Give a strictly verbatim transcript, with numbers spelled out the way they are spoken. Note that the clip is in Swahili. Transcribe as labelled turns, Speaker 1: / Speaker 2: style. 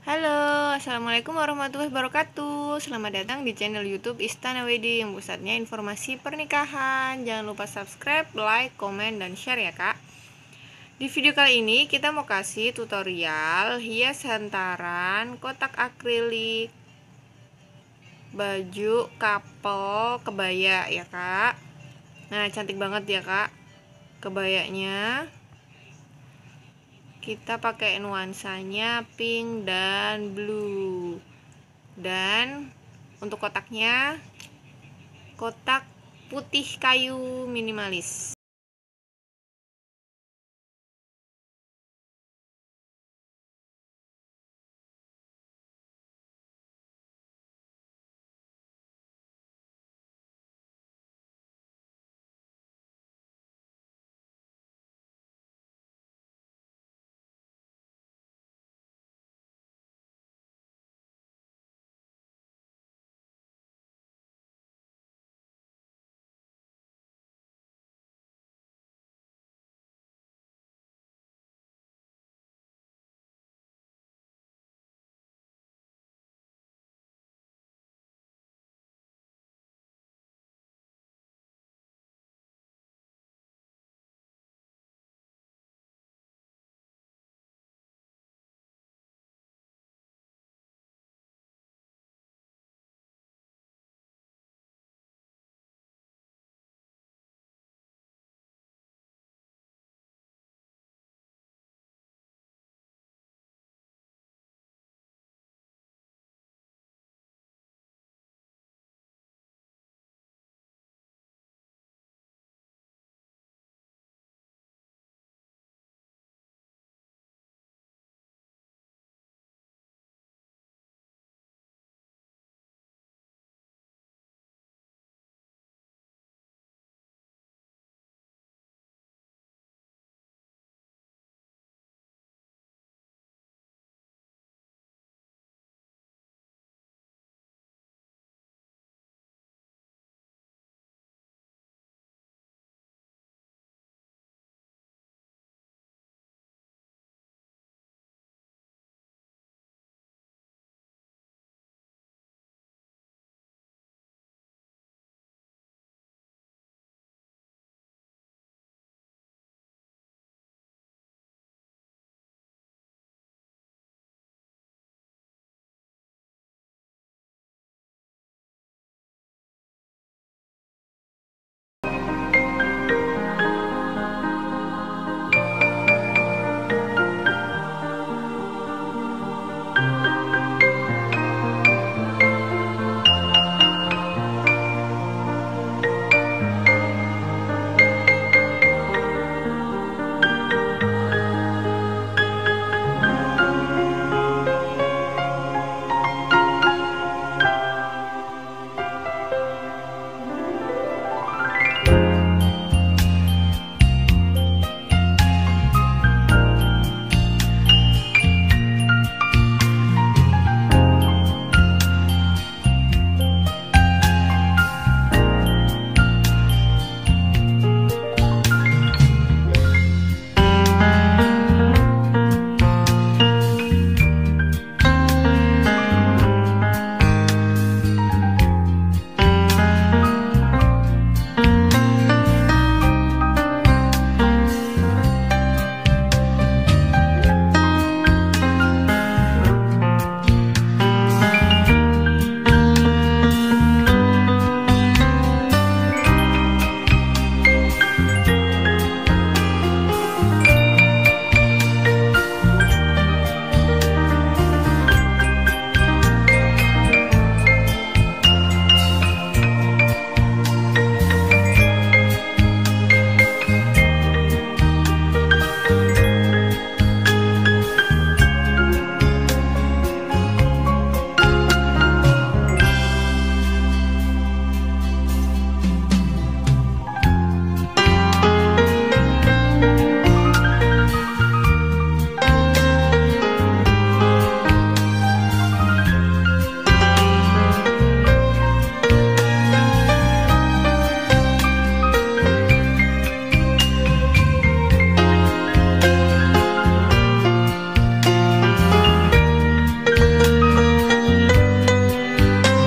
Speaker 1: Halo, Assalamualaikum warahmatullahi wabarakatuh. Selamat datang di channel YouTube Istana Wedding, yang pusatnya informasi pernikahan. Jangan lupa subscribe, like, komen, dan share ya kak. Di video kali ini kita mau kasih tutorial hias hantaran kotak akrilik baju couple kebaya ya kak. Nah, cantik banget ya kak kebayanya. Kita pakai nuansanya pink dan blue. Dan untuk kotaknya kotak putih kayu minimalis.